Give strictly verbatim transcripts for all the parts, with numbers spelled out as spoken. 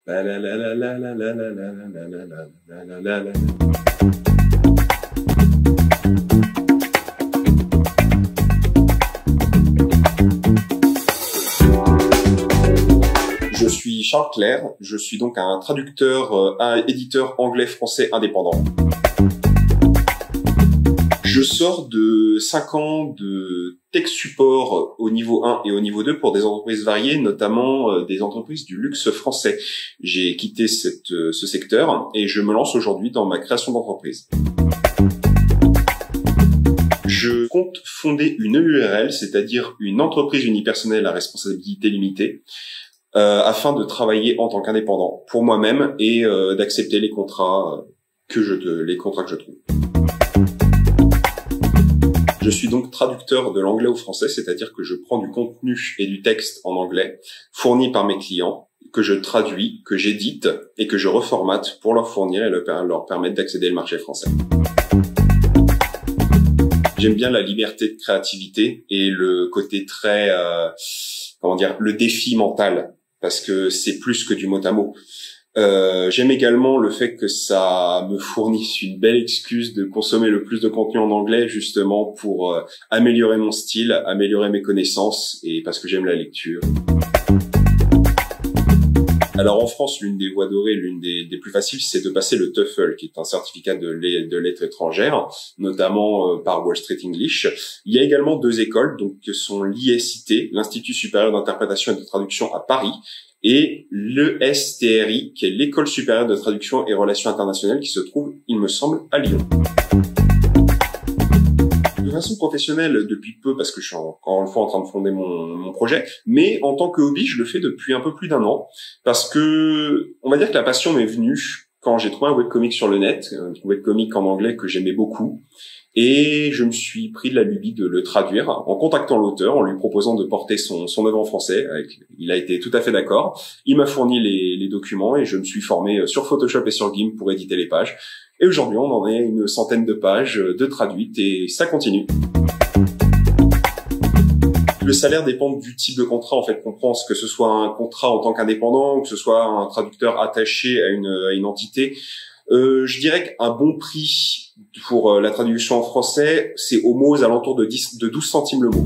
La la la la la la la la la la la la la la la. Je suis Charles Clerc, je suis donc un traducteur, euh, un éditeur anglais-français indépendant. Je sors de cinq ans de tech support au niveau un et au niveau deux pour des entreprises variées, notamment euh, des entreprises du luxe français. J'ai quitté cette, euh, ce secteur et je me lance aujourd'hui dans ma création d'entreprise. Je compte fonder une E U R L, c'est-à-dire une entreprise unipersonnelle à responsabilité limitée, Euh, afin de travailler en tant qu'indépendant pour moi-même et euh, d'accepter les contrats que je les contrats que je trouve. Je suis donc traducteur de l'anglais au français, c'est-à-dire que je prends du contenu et du texte en anglais fourni par mes clients, que je traduis, que j'édite et que je reformate pour leur fournir et leur permettre d'accéder au marché français. J'aime bien la liberté de créativité et le côté très, euh, comment dire, le défi mental, parce que c'est plus que du mot à mot. Euh, j'aime également le fait que ça me fournisse une belle excuse de consommer le plus de contenu en anglais, justement pour euh, améliorer mon style, améliorer mes connaissances, et parce que j'aime la lecture. Alors en France, l'une des voies dorées, l'une des, des plus faciles, c'est de passer le TOEFL, qui est un certificat de, de lettres étrangères, notamment euh, par Wall Street English. Il y a également deux écoles, donc que sont l'I S I T, l'Institut supérieur d'interprétation et de traduction à Paris, et l'E S T R I, qui est l'École supérieure de traduction et relations internationales, qui se trouve, il me semble, à Lyon. De façon professionnelle depuis peu, parce que je suis encore une fois en train de fonder mon, mon projet, mais en tant que hobby, je le fais depuis un peu plus d'un an, parce que on va dire que la passion m'est venue quand j'ai trouvé un webcomic sur le net, un webcomic en anglais que j'aimais beaucoup, et je me suis pris de la lubie de le traduire en contactant l'auteur, en lui proposant de porter son, son œuvre en français. Avec, il a été tout à fait d'accord. Il m'a fourni les, les documents et je me suis formé sur Photoshop et sur GIMP pour éditer les pages. Et aujourd'hui, on en est à une centaine de pages de traduites et ça continue. Le salaire dépend du type de contrat, en fait, qu'on prend, que ce soit un contrat en tant qu'indépendant ou que ce soit un traducteur attaché à une, à une entité. Euh, je dirais qu'un bon prix pour la traduction en français, c'est au mot aux alentours de, dix, de douze centimes le mot.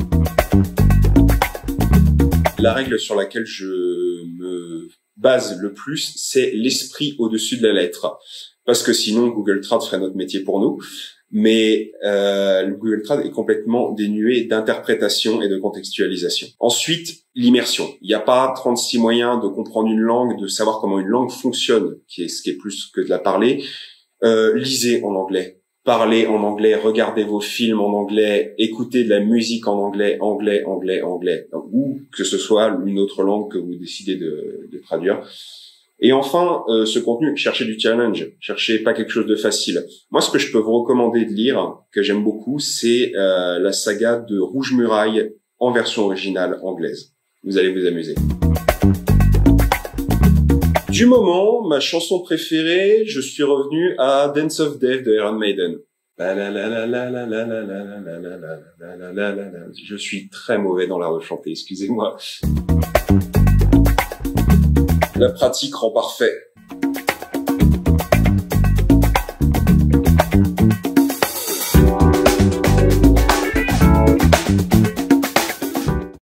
La règle sur laquelle je me base le plus, c'est l'esprit au-dessus de la lettre. Parce que sinon, Google Trad ferait notre métier pour nous. Mais euh, le Google Trad est complètement dénué d'interprétation et de contextualisation. Ensuite, l'immersion. Il n'y a pas trente-six moyens de comprendre une langue, de savoir comment une langue fonctionne, qui est ce qui est plus que de la parler. Euh, lisez en anglais, parlez en anglais, regardez vos films en anglais, écoutez de la musique en anglais, anglais, anglais, anglais, ou que ce soit une autre langue que vous décidez de, de traduire. Et enfin, euh, ce contenu, cherchez du challenge, cherchez pas quelque chose de facile. Moi, ce que je peux vous recommander de lire, que j'aime beaucoup, c'est euh, la saga de Rouge Muraille en version originale anglaise. Vous allez vous amuser. Du moment, ma chanson préférée, je suis revenu à Dance of Death de Iron Maiden. Je suis très mauvais dans l'art de chanter, excusez-moi. La pratique rend parfait.